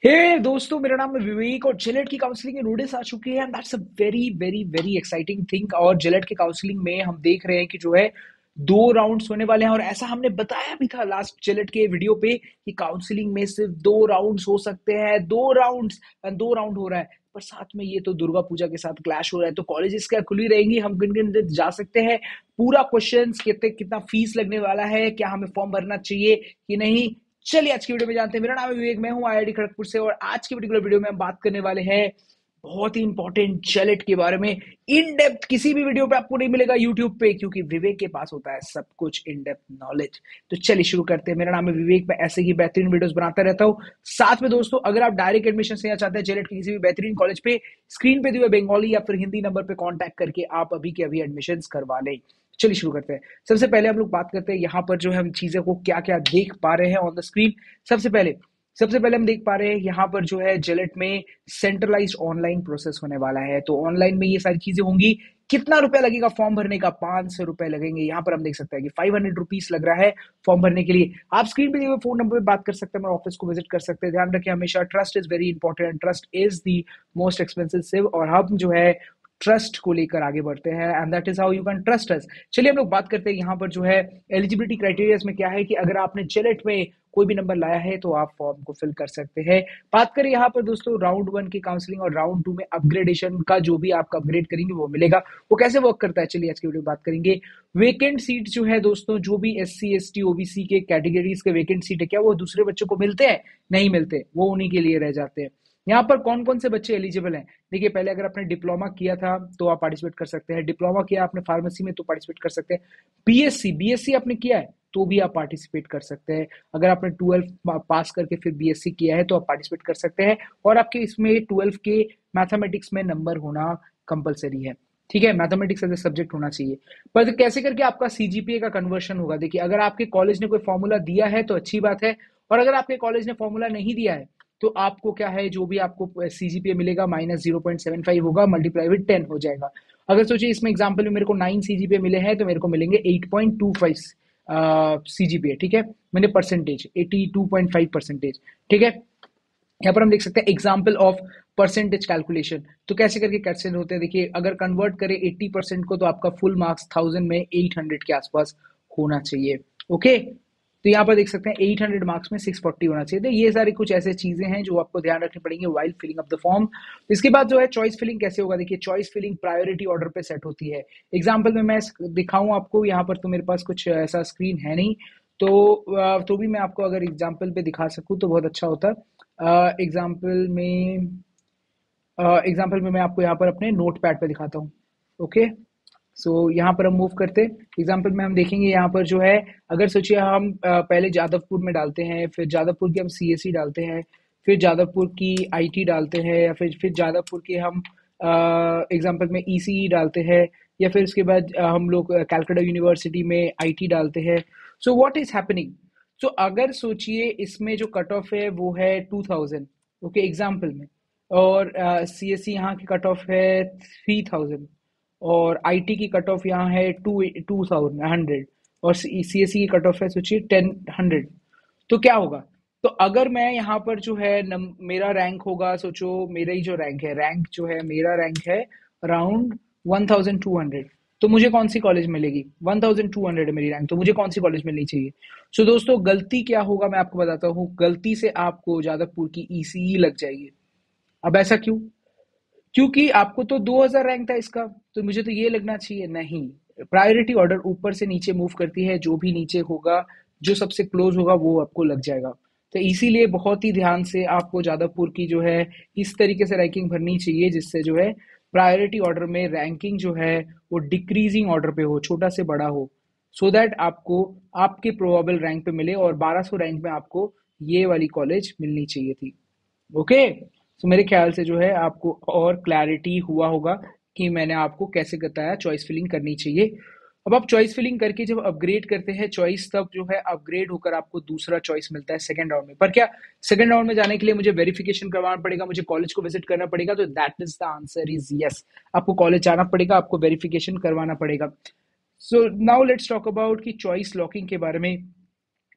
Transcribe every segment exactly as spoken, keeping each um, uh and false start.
हे hey, दोस्तों, मेरा नाम है विवेक और जिलेट की काउंसलिंग की नोटिस आ चुकी है and that's a very very very exciting thing. और जिलेट की काउंसलिंग में हम देख रहे हैं कि जो है दो राउंड्स होने वाले हैं और ऐसा हमने बताया भी था लास्ट जिलेट के वीडियो पे कि काउंसलिंग में सिर्फ दो राउंड्स हो सकते हैं। दो राउंड्स दो राउंड हो रहा है, पर साथ में ये तो दुर्गा पूजा के साथ क्लैश हो रहा है, तो कॉलेजेस क्या खुली रहेंगी, हम किन किन दिन जा सकते हैं, पूरा क्वेश्चन कितने कितना फीस लगने वाला है, क्या हमें फॉर्म भरना चाहिए कि नहीं। चलिए आज की वीडियो में जानते हैं। मेरा नाम है विवेक, मैं हूं आईआईटी खड़गपुर से और आज की पर्टिकुलर वीडियो में हम बात करने वाले हैं बहुत ही इंपॉर्टेंट जेलेट के बारे में। इन डेप्थ किसी भी वीडियो पे आपको नहीं मिलेगा यूट्यूब पे, क्योंकि विवेक के पास होता है सब कुछ इन डेप्थ नॉलेज। तो चलिए शुरू करते हैं। मेरा नाम है विवेक, मैं ऐसे ही बेहतरीन वीडियोस बनाता रहता हूँ। साथ में दोस्तों, अगर आप डायरेक्ट एडमिशन लेना चाहते हैं जेलेट के किसी भी बेहतरीन कॉलेज पे, स्क्रीन पे दिए हुए बंगाली या फिर हिंदी नंबर पे कॉन्टैक्ट करके आप अभी के अभी एडमिशन करवा लें। चलिए शुरू करते हैं। सबसे पहले हम लोग बात करते हैं यहाँ पर जो है हम चीजें को क्या क्या देख पा रहे हैं ऑन द स्क्रीन। सबसे पहले सबसे पहले हम देख पा रहे हैं यहाँ पर जो है जेलेट में सेंट्रलाइज्ड ऑनलाइन प्रोसेस होने वाला है। तो ऑनलाइन में ये सारी चीजें होंगी। कितना रुपया लगेगा फॉर्म भरने का? पांच सौ रुपए लगेंगे। यहाँ पर हम देख सकते हैं कि फाइव हंड्रेड रुपीज लग रहा है फॉर्म भरने के लिए। आप स्क्रीन पे दिए हुए फोन नंबर पे बात कर सकते हैं, मेरे ऑफिस को विजिट कर सकते हैं। ध्यान रखें हमेशा, trust is very important, trust is the most expensive, और हम जो है ट्रस्ट को लेकर आगे बढ़ते हैं and that is how you can trust us. चलिए हम लोग बात करते हैं यहाँ पर जो है एलिजिबिलिटी क्राइटेरिया में क्या है कि अगर आपने जेलेट में कोई भी नंबर लाया है तो आप फॉर्म को फिल कर सकते हैं। बात करें यहाँ पर दोस्तों राउंड वन की काउंसलिंग और राउंड टू में अपग्रेडेशन का, जो भी आपका अपग्रेड करेंगे वो मिलेगा। वो कैसे वर्क करता है चलिए आज की वीडियो में बात करेंगे। वेकेंट सीट जो है दोस्तों, जो भी S C S T OBC के कैटेगरीज के वेकेंट सीट है, क्या वो दूसरे बच्चों को मिलते हैं? नहीं मिलते, वो उन्हीं के लिए रह जाते हैं। यहाँ पर कौन कौन से बच्चे एलिजिबल हैं? देखिए, पहले अगर आपने डिप्लोमा किया था तो आप पार्टिसिपेट कर सकते हैं। डिप्लोमा किया आपने फार्मेसी में तो पार्टिसिपेट कर सकते हैं। बीएससी बीएससी आपने किया है तो भी आप पार्टिसिपेट कर सकते हैं। अगर आपने ट्वेल्व पास करके फिर बीएससी किया है तो आप पार्टिसिपेट कर सकते हैं। और आपके इसमें ट्वेल्व के मैथमेटिक्स में नंबर होना कंपलसरी है। ठीक है, मैथमेटिक्स एज ए सब्जेक्ट होना चाहिए। पर कैसे करके आपका सीजीपीए का कन्वर्शन होगा? देखिए, अगर आपके कॉलेज ने कोई फॉर्मूला दिया है तो अच्छी बात है, और अगर आपके कॉलेज ने फॉर्मूला नहीं दिया है तो आपको क्या है, जो भी आपको सीजीपीए मिलेगा minus zero point seven five होगा, मल्टीप्लाई विद टेन हो जाएगा। अगर सोचिए इसमें एग्जाम्पल में मेरे को नाइन सीजीपीए मिले हैं तो मेरे को मिलेंगे eight point two five CGPA. ठीक है, मैंने percentage eighty two point five percentage. ठीक है, यहाँ पर हम देख सकते हैं एग्जाम्पल ऑफ परसेंटेज कैलकुलेशन। तो कैसे करके कैसे होते हैं, देखिए अगर कन्वर्ट करें एटी परसेंट को तो आपका फुल मार्क्स थाउजेंड में एट हंड्रेड के आसपास होना चाहिए। ओके, तो यहाँ पर देख सकते हैं एट हंड्रेड मार्क्स में सिक्स फोर्टी होना चाहिए। तो ये सारी कुछ ऐसे चीजें हैं जो आपको ध्यान रखनी पड़ेंगे while filling up the form. इसके बाद जो है चॉइस फिलिंग कैसे होगा? देखिए, चॉइस फिलिंग प्रायोरिटी ऑर्डर पे सेट होती है। एग्जाम्पल में मैं दिखाऊं आपको, यहाँ पर तो मेरे पास कुछ ऐसा स्क्रीन है नहीं, तो तो भी मैं आपको अगर एग्जाम्पल पे दिखा सकूं तो बहुत अच्छा होता। एग्जाम्पल में एग्जाम्पल uh, में मैं आपको यहाँ पर अपने नोट पैड पे दिखाता हूँ। ओके, सो so, यहाँ पर हम मूव करते एग्जाम्पल में हम देखेंगे यहाँ पर जो है, अगर सोचिए हम uh, पहले जादवपुर में डालते हैं, फिर जादवपुर की हम सीएससी डालते हैं, फिर जादवपुर की आईटी डालते हैं, या फिर फिर जादवपुर के हम एग्जाम्पल uh, में ईसीई डालते हैं, या फिर उसके बाद uh, हम लोग कैलकाटा यूनिवर्सिटी में आईटी डालते हैं। So what is happening? So अगर सोचिए इसमें जो कट ऑफ है वो है टू थाउजेंड, ओके एग्जाम्पल में, और सी एस सी यहाँ की कट ऑफ है थ्री थाउजेंड, और आईटी की कट ऑफ यहाँ है टू टू थाउजेंड हंड्रेड, और सी एस सी की कट ऑफ है सोचिए टेन हंड्रेड। तो क्या होगा? तो अगर मैं यहाँ पर जो है नम, मेरा रैंक होगा, सोचो मेरा ही जो रैंक है, रैंक जो है मेरा रैंक है around one thousand two hundred, तो मुझे कौन सी कॉलेज मिलेगी? वन थाउजेंड टू हंड्रेड है मेरी रैंक, तो मुझे कौन सी कॉलेज मिलनी चाहिए? सो so, दोस्तों गलती क्या होगा मैं आपको बताता हूँ। गलती से आपको जादवपुर की ईसीई लग जाएगी। अब ऐसा क्यों? क्योंकि आपको तो दो हज़ार रैंक था इसका, तो मुझे तो ये लगना चाहिए। नहीं, प्रायोरिटी ऑर्डर ऊपर से नीचे मूव करती है, जो भी नीचे होगा, जो सबसे क्लोज होगा वो आपको लग जाएगा। तो इसीलिए बहुत ही ध्यान से आपको जादवपुर की जो है इस तरीके से रैंकिंग भरनी चाहिए जिससे जो है प्रायोरिटी ऑर्डर में रैंकिंग जो है वो डिक्रीजिंग ऑर्डर पे हो, छोटा से बड़ा हो, सो so दैट आपको आपके प्रोबेबल रैंक पे मिले, और बारह सौ रैंक में आपको ये वाली कॉलेज मिलनी चाहिए थी। ओके, तो मेरे ख्याल से जो है आपको और क्लैरिटी हुआ होगा कि मैंने आपको कैसे बताया चॉइस फिलिंग करनी चाहिए। अब आप चॉइस फिलिंग करके जब अपग्रेड करते हैं चॉइस, तब जो है अपग्रेड होकर आपको दूसरा चॉइस मिलता है सेकंड राउंड में। पर क्या सेकंड राउंड में जाने के लिए मुझे वेरिफिकेशन करवाना पड़ेगा, मुझे कॉलेज को विजिट करना पड़ेगा? तो that is the answer is yes, आपको कॉलेज जाना पड़ेगा, आपको वेरिफिकेशन करवाना पड़ेगा। So now let's talk about की चॉइस लॉकिंग के बारे में।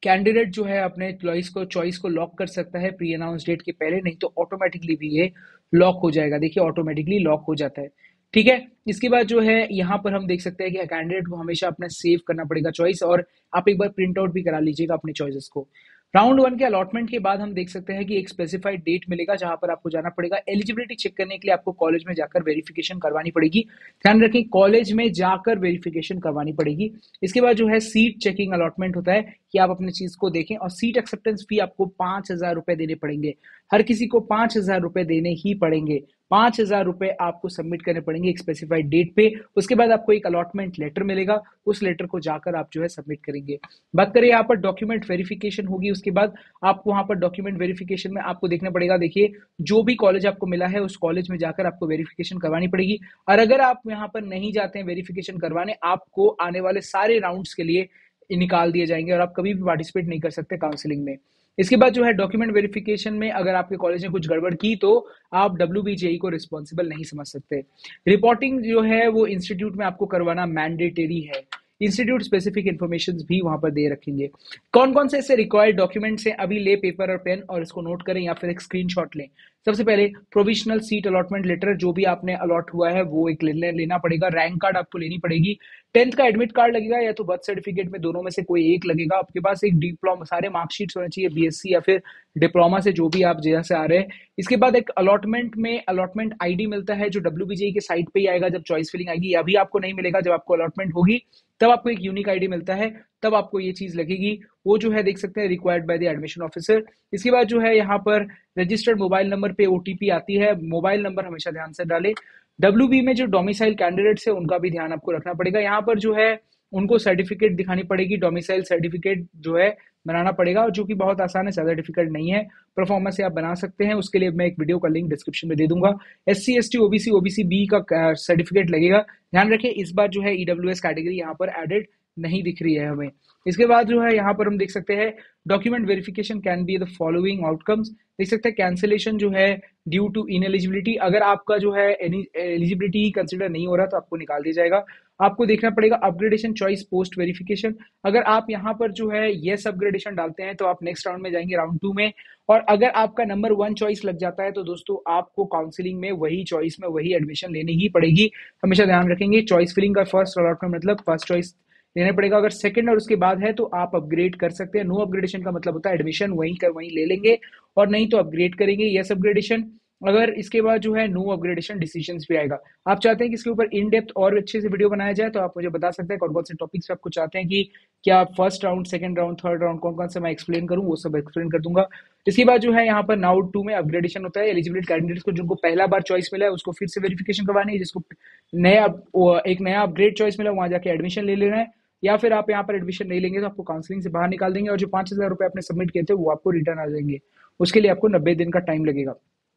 कैंडिडेट जो है अपने चॉइस को चॉइस को लॉक कर सकता है प्री अनाउंस डेट के पहले, नहीं तो ऑटोमेटिकली भी ये लॉक हो जाएगा। देखिए ऑटोमेटिकली लॉक हो जाता है, ठीक है। इसके बाद जो है यहाँ पर हम देख सकते हैं कि कैंडिडेट को हमेशा अपना सेव करना पड़ेगा चॉइस, और आप एक बार प्रिंट आउट भी करा लीजिएगा अपने चॉइसेस को। राउंड वन के अलॉटमेंट के बाद हम देख सकते हैं कि एक स्पेसिफाइड डेट मिलेगा जहां पर आपको जाना पड़ेगा। एलिजिबिलिटी चेक करने के लिए आपको कॉलेज में जाकर वेरिफिकेशन करवानी पड़ेगी। ध्यान रखें, कॉलेज में जाकर वेरिफिकेशन करवानी पड़ेगी। इसके बाद जो है सीट चेकिंग अलॉटमेंट होता है कि आप अपनी चीज को देखें, और सीट एक्सेप्टेंस फी आपको पांच हजार रुपए देने पड़ेंगे। हर किसी को पांच हजार रुपए देने ही पड़ेंगे। पांच हजार रुपए आपको सबमिट करने पड़ेंगे एक स्पेसिफाइड डेट पे। उसके बाद आपको एक अलॉटमेंट लेटर मिलेगा, उस लेटर को जाकर आप जो है सबमिट करेंगे। बात करें यहाँ पर डॉक्यूमेंट वेरिफिकेशन होगी, उसके बाद आपको वहां पर डॉक्यूमेंट वेरिफिकेशन में आपको देखना पड़ेगा। देखिए जो भी कॉलेज आपको मिला है उस कॉलेज में जाकर आपको वेरिफिकेशन करवानी पड़ेगी, और अगर आप यहाँ पर नहीं जाते हैं वेरिफिकेशन करवाने, आपको आने वाले सारे राउंड्स के लिए निकाल दिए जाएंगे और आप कभी भी पार्टिसिपेट नहीं कर सकते काउंसलिंग में। इसके बाद जो है डॉक्यूमेंट वेरिफिकेशन में अगर आपके कॉलेज ने कुछ गड़बड़ की तो आप डब्ल्यू बी जे ई को रिस्पॉन्सिबल नहीं समझ सकते। रिपोर्टिंग जो है वो इंस्टीट्यूट में आपको करवाना मैंडेटरी है। इंस्टीट्यूट स्पेसिफिक इन्फॉर्मेशन भी वहां पर दे रखेंगे। कौन कौन से ऐसे रिक्वायर्ड डॉक्यूमेंट्स हैं, अभी ले पेपर और पेन और इसको नोट करें या फिर एक स्क्रीनशॉट लें। सबसे पहले प्रोविजनल सीट अलॉटमेंट लेटर, जो भी आपने अलॉट हुआ है वो एक ले, लेना पड़ेगा। रैंक कार्ड आपको लेनी पड़ेगी। टेंथ का एडमिट कार्ड लगेगा या तो बर्थ सर्टिफिकेट में, दोनों में से कोई एक लगेगा। आपके पास एक डिप्लोमा, सारे मार्कशीट्स होने चाहिए बी एस सी या फिर डिप्लोमा से, जो भी आप जैसे आ रहे हैं। इसके बाद एक अलॉटमेंट में अलॉटमेंट आईडी मिलता है जो डब्ल्यू बी जे ई के साइट पे ही आएगा जब चॉइस फिलिंग आएगी। अभी आपको नहीं मिलेगा, जब आपको अलॉटमेंट होगी तब आपको एक यूनिक आईडी मिलता है, तब आपको ये चीज लगेगी। वो जो है देख सकते हैं required by the admission officer. इसके बाद जो है यहाँ पर रजिस्टर्ड मोबाइल नंबर पे ओटीपी आती है, मोबाइल नंबर हमेशा ध्यान से डालें। डब्ल्यू बी में जो डोमिसाइल कैंडिडेट्स है उनका भी ध्यान आपको रखना पड़ेगा। यहाँ पर जो है उनको सर्टिफिकेट दिखानी पड़ेगी, डोमिसाइल सर्टिफिकेट जो है बनाना पड़ेगा, जो कि बहुत आसान है, ज्यादा डिफिकल्ट नहीं है। परफॉर्मेंस से आप बना सकते हैं, उसके लिए मैं एक वीडियो का लिंक डिस्क्रिप्शन में दे दूंगा। S C S T OBC OBC B का सर्टिफिकेट लगेगा। ध्यान रखें इस बार जो है ईडब्ल्यू एस कैटेगरी यहाँ पर एडेड नहीं दिख रही है हमें। इसके बाद जो है यहाँ पर हम देख सकते हैं document verification can be the following outcomes. देख सकते हैं कैंसिलेशन जो है ड्यू टू इनएलिजिबिलिटी, अगर आपका जो है एलिजिबिलिटी कंसिडर नहीं हो रहा तो आपको निकाल दिया जाएगा। आपको देखना पड़ेगा अपग्रेडेशन चॉइस पोस्ट वेरिफिकेशन। अगर आप यहाँ पर जो है येस अपग्रेडेशन डालते हैं तो आप नेक्स्ट राउंड में जाएंगे, राउंड टू में। और अगर आपका नंबर वन चॉइस लग जाता है तो दोस्तों आपको काउंसलिंग में वही चॉइस में वही एडमिशन लेनी ही पड़ेगी। हमेशा ध्यान रखेंगे चॉइस फिलिंग का फर्स्ट अलॉटमेंट मतलब फर्स्ट चॉइस लेना पड़ेगा। अगर सेकंड और उसके बाद है तो आप अपग्रेड कर सकते हैं। नो अपग्रेडेशन का मतलब होता है एडमिशन वहीं कर वहीं ले लेंगे, और नहीं तो अपग्रेड करेंगे। यस अपग्रेडेशन, अगर इसके बाद जो है नो अपग्रेडेशन डिसीजंस भी आएगा। आप चाहते हैं कि इसके ऊपर इन डेप्थ और अच्छे से वीडियो बनाया जाए तो आप मुझे बता सकते हैं कौन कौन से टॉपिक्स आपको चाहते हैं कि क्या first round, second round, third round कौन कौन से मैं एक्सप्लेन करूं, वो सब एक्सप्लेन कर दूंगा। इसके बाद जो है यहाँ पर नाउड टू में अपग्रेडेशन होता है। एलिजिबिलिटी कैंडिडेट्स को जिनको पहला बार चॉइस मिला है उसको फिर से वेरिफिकेशन करवानी है, जिसको नया एक नया अपग्रेड चॉइस मिला वहां जाके एडमिशन ले लेना है, या फिर आप यहाँ पर एडमिशन नहीं लेंगे तो आपको काउंसलिंग से बाहर निकाल देंगे और जो पांच हजार रुपए आपने सबमिट किए थे वो आपको रिटर्न आ जाएंगे। उसके लिए आपको नब्बे दिन का टाइम लगेगा।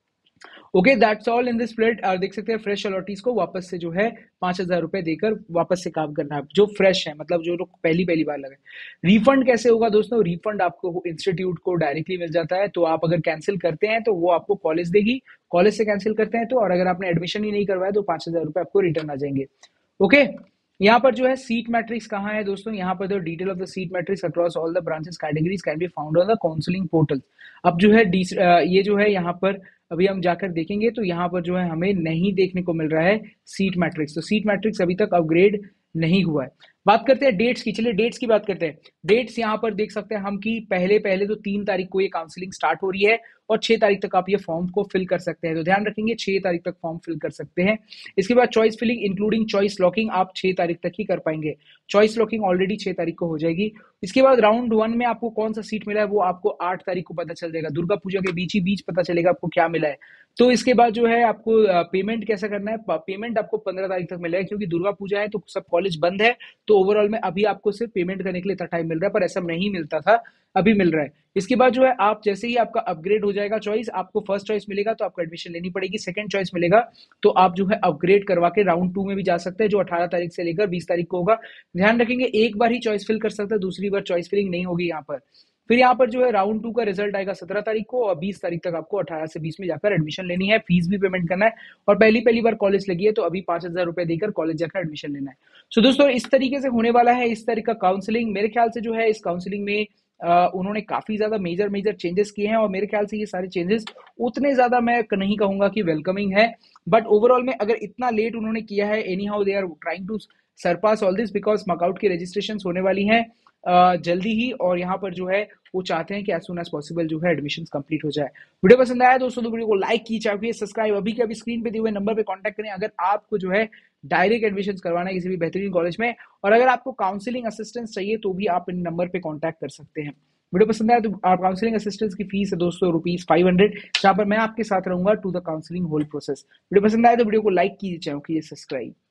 Okay, that's all in this plate. और देख सकते हैं फ्रेश अलॉटीज को वापस से जो है पांच हजार रुपए देकर वापस से काम करना है, जो फ्रेश है, मतलब जो लोग पहली पहली बार लगे। रिफंड कैसे होगा दोस्तों? रिफंड आपको इंस्टीट्यूट को डायरेक्टली मिल जाता है, तो आप अगर कैंसिल करते हैं तो वो आपको कॉलेज देगी, कॉलेज से कैंसिल करते हैं तो, और अगर आपने एडमिशन ही नहीं करवाया तो पांच हजार रुपए आपको रिटर्न आ जाएंगे। ओके, यहाँ पर जो है सीट मैट्रिक्स कहाँ है दोस्तों? यहाँ पर जो detail of the seat matrix across all the branches categories can be found on the counselling portal. अब जो है ये जो है यहाँ पर अभी हम जाकर देखेंगे तो यहाँ पर जो है हमें नहीं देखने को मिल रहा है सीट मैट्रिक्स। तो सीट मैट्रिक्स अभी तक अपग्रेड नहीं हुआ है। बात करते हैं डेट्स की, चलिए डेट्स की बात करते हैं। डेट्स यहाँ पर देख सकते हैं हम कि पहले पहले तो तीन तारीख को ये काउंसलिंग स्टार्ट हो रही है और छह तारीख तक आप ये फॉर्म को फिल कर सकते हैं। तो ध्यान रखेंगे छह तारीख तक फॉर्म फिल कर सकते हैं। इसके बाद choice filling including choice locking आप छह तारीख तक ही कर पाएंगे। चॉइस लॉकिंग ऑलरेडी छह तारीख को हो जाएगी। इसके बाद राउंड वन में आपको कौन सा सीट मिला है वो आपको आठ तारीख को पता चल जाएगा। दुर्गा पूजा के बीच ही बीच पता चलेगा आपको क्या मिला है। तो इसके बाद जो है आपको पेमेंट कैसा करना है, पेमेंट आपको पंद्रह तारीख तक मिलेगा, क्योंकि दुर्गा पूजा है तो सब कॉलेज बंद है, तो ओवरऑल में अभी आपको सिर्फ पेमेंट करने के लिए इतना टाइम मिल रहा है, पर ऐसा नहीं मिलता था, अभी मिल रहा है। इसके बाद जो है आप जैसे ही आपका अपग्रेड हो जाएगा चॉइस, आपको फर्स्ट चॉइस मिलेगा तो आपको एडमिशन लेनी पड़ेगी, सेकंड चॉइस मिलेगा तो आप जो है अपग्रेड करवा के राउंड टू में भी जा सकते हैं, जो अठारह तारीख से लेकर बीस तारीख को होगा। ध्यान रखेंगे एक बार ही चॉइस फिल कर सकते हैं, दूसरी बार चॉइस फिलिंग नहीं होगी यहाँ पर। फिर यहाँ पर जो है राउंड टू का रिजल्ट आएगा सत्रह तारीख को और बीस तारीख तक आपको अठारह से बीस में जाकर एडमिशन लेनी है, फीस भी पेमेंट करना है, और पहली पहली बार कॉलेज लगी है तो अभी पांच हजार रुपए देकर कॉलेज जाकर एडमिशन लेना है। सो दोस्तों इस तरीके से होने वाला है इस तरह का काउंसलिंग। मेरे ख्याल से जो है इस काउंसलिंग में uh, उन्होंने काफी ज्यादा मेजर मेजर चेंजेस किए हैं और मेरे ख्याल से ये सारे चेंजेस उतने ज्यादा मैं नहीं कहूंगा कि वेलकमिंग है, बट ओवरऑल में अगर इतना लेट उन्होंने किया है, anyhow they are trying to surpass all this because knockout की रजिस्ट्रेशन होने वाली हैं uh, जल्दी ही, और यहाँ पर जो है वो चाहते हैं कि एज सुन एज पॉसिबल जो है एडमिशन कंप्लीट हो जाए। वीडियो पसंद आया दोस्तों तो वीडियो को लाइक कीजिए, सब्सक्राइब अभी के अभी स्क्रीन पे दिए हुए नंबर पे कांटेक्ट करें अगर आपको जो है डायरेक्ट एडमिशन करवाना है किसी भी बेहतरीन कॉलेज में, और अगर आपको काउंसलिंग असिस्टेंस चाहिए तो भी आप इन नंबर पे कांटेक्ट कर सकते हैं। वीडियो पसंद आया तो आप काउंसलिंग असिस्टेंस की फीस है दोस्तों रुपीज फाइव हंड्रेड, जहां पर मैं आपके साथ रहूंगा to the counselling whole process. Video पसंद आया तो वीडियो को लाइक कीजिए, चैनल कीजिए सब्सक्राइब।